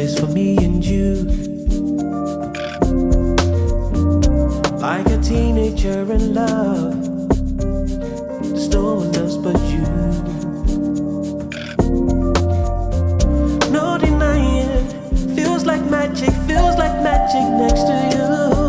place for me and you. Like a teenager in love, there's no one else but you. No denying, feels like magic next to you.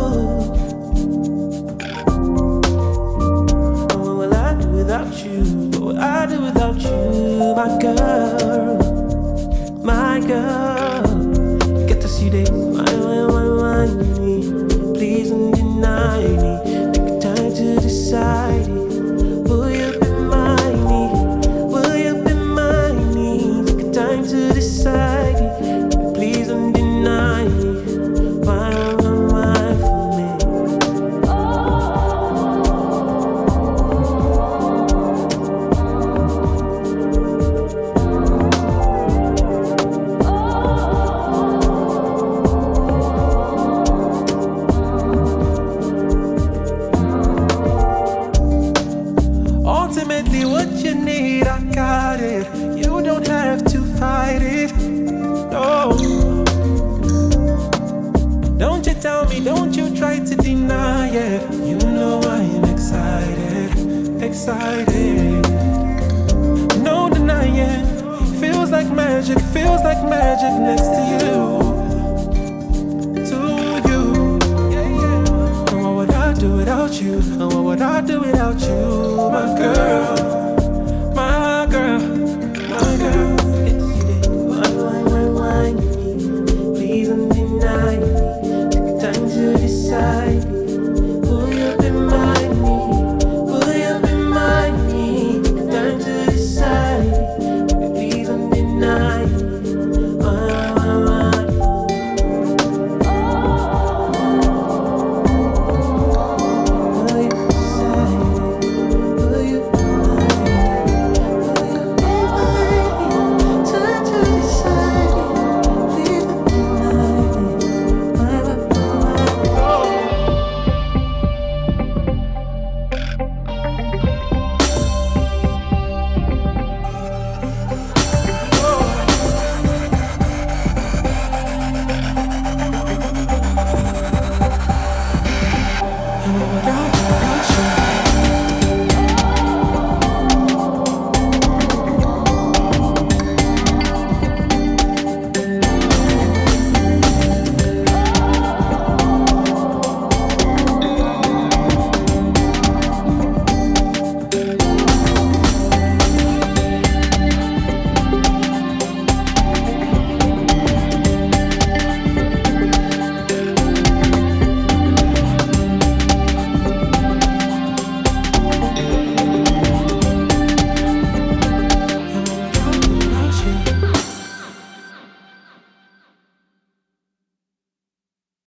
What will I do without you? What will I do without you, my girl? My girl, get to see they why me. Please don't deny me. Take time to decide it. Will you be mine? Will you be mine? Take time to decide it. Please don't deny me. Why for me? Ultimately, what you need, I got it. You don't have to fight it. No. Don't you tell me, don't you try to deny it. You know I am excited, excited. No denying, feels like magic next to you.